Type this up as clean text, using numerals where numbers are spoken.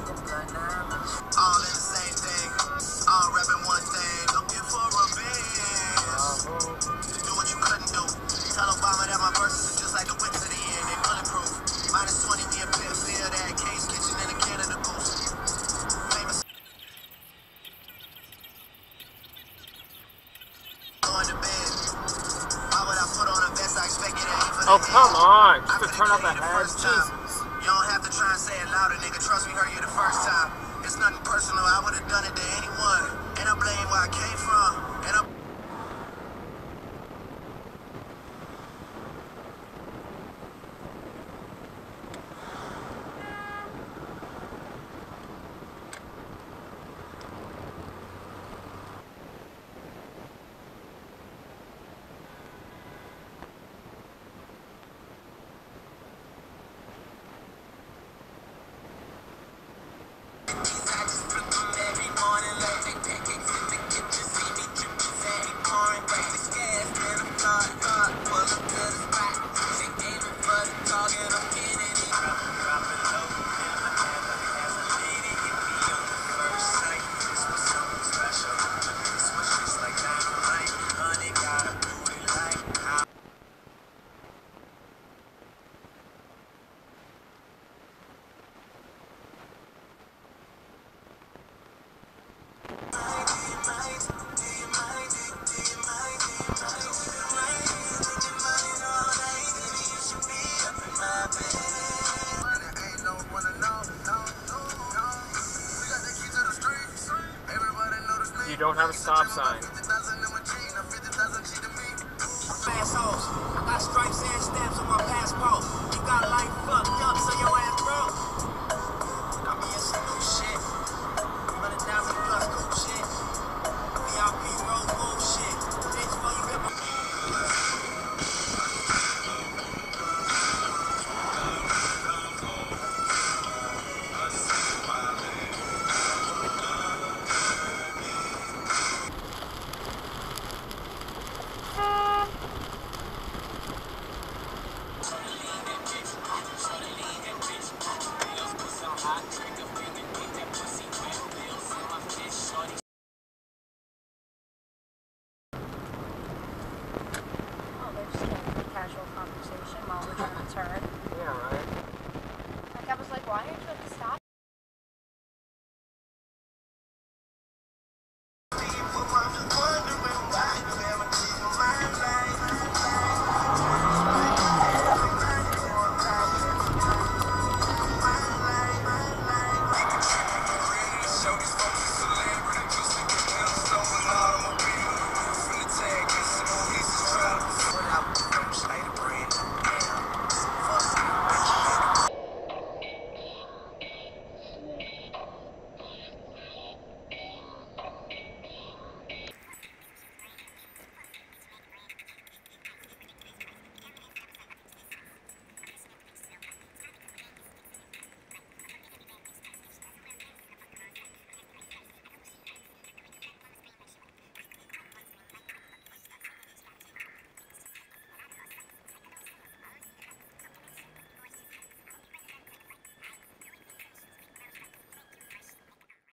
All in the same thing, all rapping one thing, looking for revenge. Do what you couldn't do. Tell Obama that my verses are just like a whip to the end, they bulletproof. -20, me a pit feel that case kitchen in a Canada goose. Famous going to bed. Why would I put on a vest? I expect it ain't for the Oh, come on. I Just to turn up the head. first time. Jesus. You don't have to try and say it louder, nigga. Trust me, heard you the first time. It's nothing personal. I would have done it to anyone. And I blame where I came from. And I You don't have a stop sign. I got stripes and stamps on my passport. You got life